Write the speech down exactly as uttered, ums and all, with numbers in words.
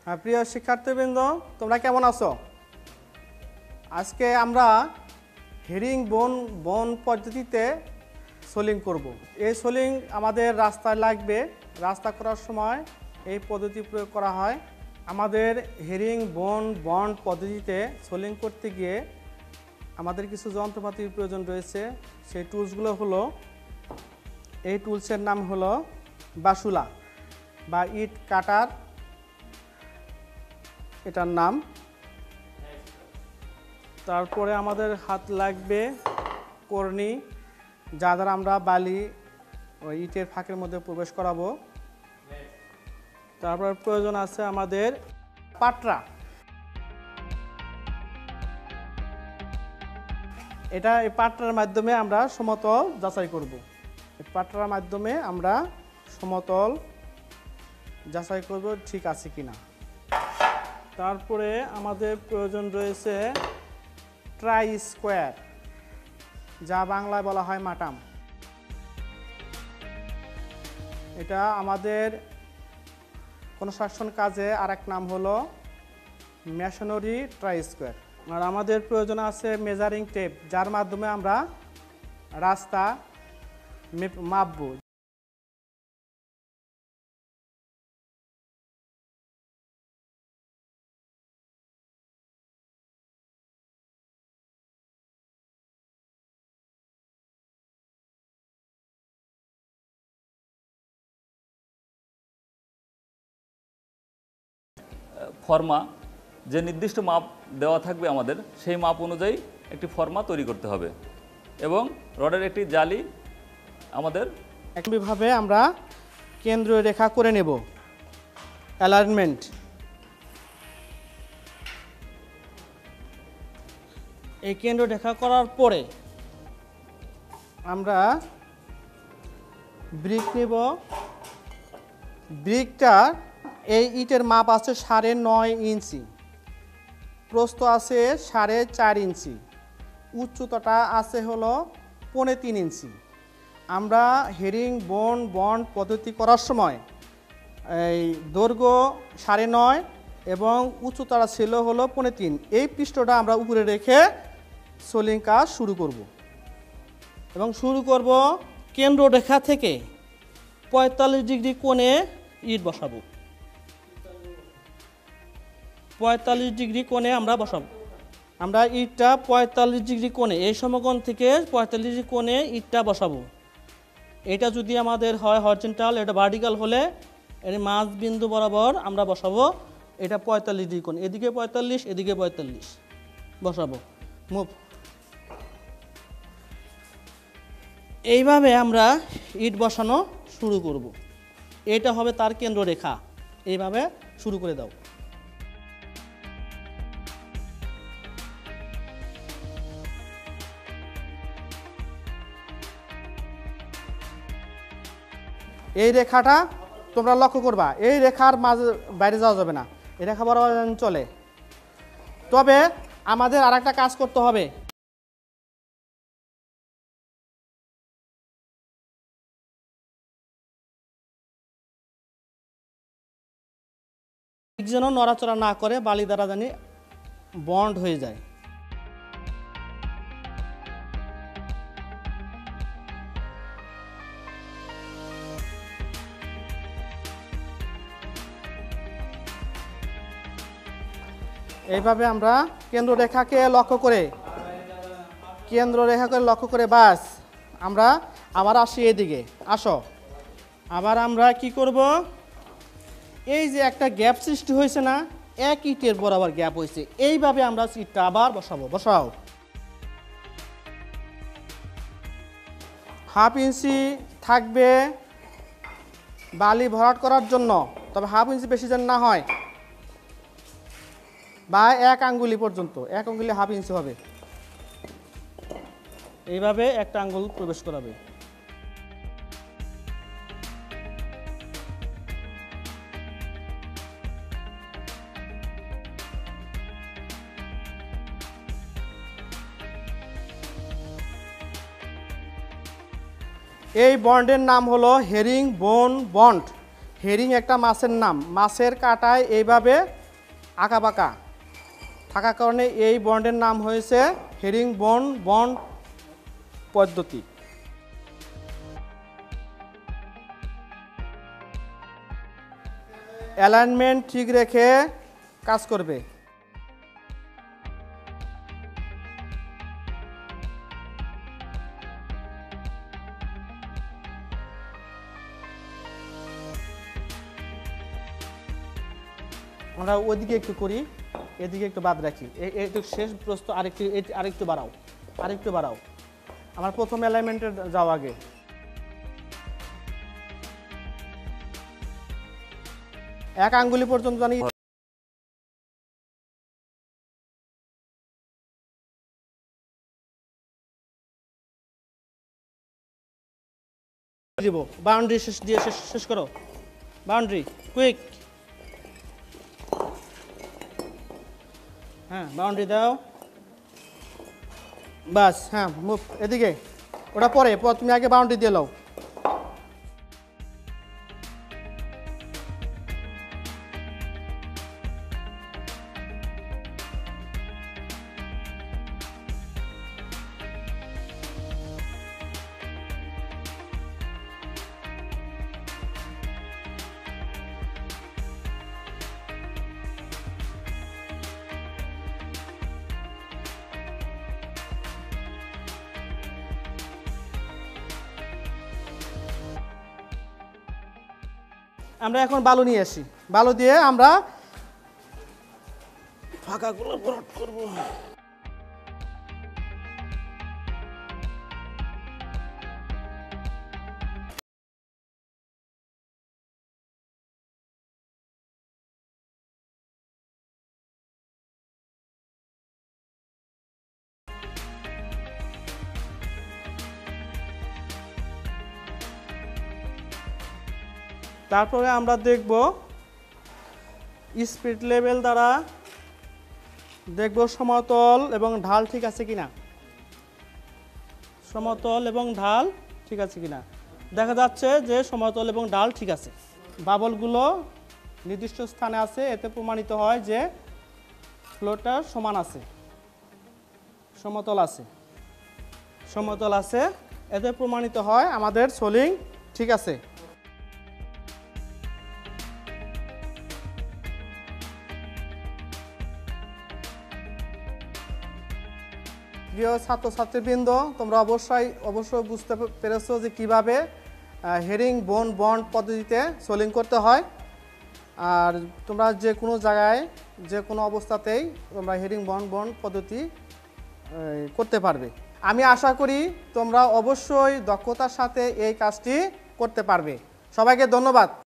প্রিয় শিক্ষার্থীবৃন্দ, তোমরা কেমন আছো? আজকে আমরা হেরিং বোন বন পদ্ধতিতে সোলিং করব। এই সোলিং আমাদের রাস্তায় লাগবে। রাস্তা করার সময় এই পদ্ধতি প্রয়োগ করা হয়। আমাদের হেরিং বোন বন্ড পদ্ধতিতে সোলিং করতে গিয়ে আমাদের কিছু যন্ত্রপাতির প্রয়োজন রয়েছে। সেই টুলসগুলো হলো, এই টুলসের নাম হলো বাসুলা বা ইট কাটার, এটার নাম। তারপরে আমাদের হাত লাগবে কর্নি, যা দ্বারা আমরা বালি ওই ইটের ফাঁকের মধ্যে প্রবেশ করাবো। তারপর প্রয়োজন আছে আমাদের পাটরা। এটা এই পাটরার মাধ্যমে আমরা সমতল যাচাই করব। এই পাটরার মাধ্যমে আমরা সমতল যাচাই করব ঠিক আছে কিনা। তারপরে আমাদের প্রয়োজন রয়েছে ট্রাই স্কোয়ার, যা বাংলায় বলা হয় মাটাম। এটা আমাদের কনস্ট্রাকশন কাজে আর এক নাম হলো মেশনারি ট্রাই স্কোয়ার। আর আমাদের প্রয়োজন আছে মেজারিং টেপ, যার মাধ্যমে আমরা রাস্তা মাপব। ফর্মা, যে নির্দিষ্ট মাপ দেওয়া থাকবে আমাদের, সেই মাপ অনুযায়ী একটি ফর্মা তৈরি করতে হবে এবং রডের একটি জালি আমাদের একইভাবে আমরা কেন্দ্রীয় রেখা করে নেব, অ্যালাইনমেন্ট। এই কেন্দ্র রেখা করার পরে আমরা ব্রিক নেব। ব্রিকটা এই ইটের মাপ আছে সাড়ে নয় ইঞ্চি, প্রস্থ আছে সাড়ে চার ইঞ্চি, উচ্চতাটা আছে হলো পৌনে তিন ইঞ্চি। আমরা হেরিং বোন বন্ড পদ্ধতি করার সময় এই দৈর্ঘ্য সাড়ে নয় এবং উচ্চতাটা ছিল হলো পৌনে তিন। এই পৃষ্ঠটা আমরা উপরে রেখে সোলিং কাজ শুরু করব এবং শুরু করব কেন্দ্র রেখা থেকে পঁয়তাল্লিশ ডিগ্রি কোণে ইট বসাবো। পঁয়তাল্লিশ ডিগ্রি কোণে আমরা বসাবো। আমরা ইটটা পঁয়তাল্লিশ ডিগ্রি কোণে, এই সমকোণ থেকে পঁয়তাল্লিশ ডিগ্রি কোণে ইটটা বসাবো। এটা যদি আমাদের হয় হরিজন্টাল, এটা ভার্টিক্যাল হলে এর মাঝ বিন্দু বরাবর আমরা বসাবো। এটা পঁয়তাল্লিশ ডিগ্রি কোণ, এদিকে পঁয়তাল্লিশ, এদিকে পঁয়তাল্লিশ বসাবো। মুভ। এইভাবে আমরা ইট বসানো শুরু করব। এটা হবে তার কেন্দ্র রেখা। এইভাবে শুরু করে দাও। এই রেখাটা তোমরা লক্ষ্য করবা, এই রেখার মাঝে বাইরে যাওয়া যাবে না, এই রেখা বরাবর চলে। তবে আমাদের আর একটা কাজ করতে হবে, যেন নড়াচড়া না করে, বালি দ্বারা জানি বন্ড হয়ে যায়। এইভাবে আমরা কেন্দ্র রেখাকে লক্ষ্য করে কেন্দ্র রেখাকে লক্ষ্য করে বাস আমরা আবার আসি এদিকে। আসো, আবার আমরা কি করব, এই যে একটা গ্যাপ সৃষ্টি হয়েছে না, এক ইটের বরাবর গ্যাপ হয়েছে, এইভাবে আমরা ইটটা আবার বসাবো। বসাও। হাফ ইঞ্চি থাকবে বালি ভরাট করার জন্য, তবে হাফ ইঞ্চি বেশি যেন না হয়, বা এক আঙ্গুলি পর্যন্ত, এক আঙ্গুলি হাফ ইঞ্চি হবে। এইভাবে একটা আঙ্গুল প্রবেশ করাবে। এই বন্ডের নাম হলো হেরিং বোন বন্ড। হেরিং একটা মাছের নাম, মাছের কাঁটায় এইভাবে আঁকাবাঁকা থাকার কারণে এই বন্ডের নাম হয়েছে হেরিং বোন বন্ড পদ্ধতি। অ্যালাইনমেন্ট ঠিক রেখে কাজ করবে। আমরা ওইদিকে একটু করি, এদিকে একটু বাদ রাখি। একটু শেষ প্রস্ত আরেকটু আরেকটু বাড়াও, আরেকটু বাড়াও। আমার প্রথম অ্যালাইনমেন্টে যাও আগে। এক আঙ্গুলি পর্যন্ত জানি দিব। বাউন্ডারি শেষ দিয়ে শেষ শেষ করো। Boundary quick. হ্যাঁ বাউন্ডারি দাও, বাস। হ্যাঁ মুভ এদিকে, ওটা পরে, তুমি আগে বাউন্ডারি দিয়ে নাও। আমরা এখন বালু নিয়ে আসি, বালু দিয়ে আমরা ফাঁকাগুলো ভরাট করব। তারপরে আমরা দেখব স্পিড লেভেল দ্বারা দেখব সমতল এবং ঢাল ঠিক আছে কিনা, সমতল এবং ঢাল ঠিক আছে কিনা। দেখা যাচ্ছে যে সমতল এবং ঢাল ঠিক আছে, বাবলগুলো নির্দিষ্ট স্থানে আছে, এতে প্রমাণিত হয় যে ফ্লোরটা সমান আছে, সমতল আছে, সমতল আছে, এতে প্রমাণিত হয় আমাদের সোলিং ঠিক আছে। প্রিয় ছাত্রছাত্রীবৃন্দ, তোমরা অবশ্যই অবশ্যই বুঝতে পেরেছো যে কিভাবে হেরিং বোন বন্ড পদ্ধতিতে সোলিং করতে হয়। আর তোমরা যে কোনো জায়গায় যে কোনো অবস্থাতেই তোমরা হেরিং বন্ড বন্ড পদ্ধতি করতে পারবে। আমি আশা করি তোমরা অবশ্যই দক্ষতার সাথে এই কাজটি করতে পারবে। সবাইকে ধন্যবাদ।